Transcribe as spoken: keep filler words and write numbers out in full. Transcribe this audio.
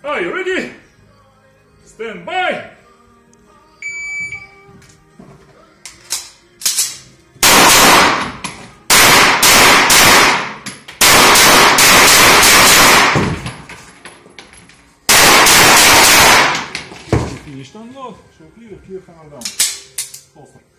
Are you ready? Stand by! Finished unload, show clear, clear hammer down. Also.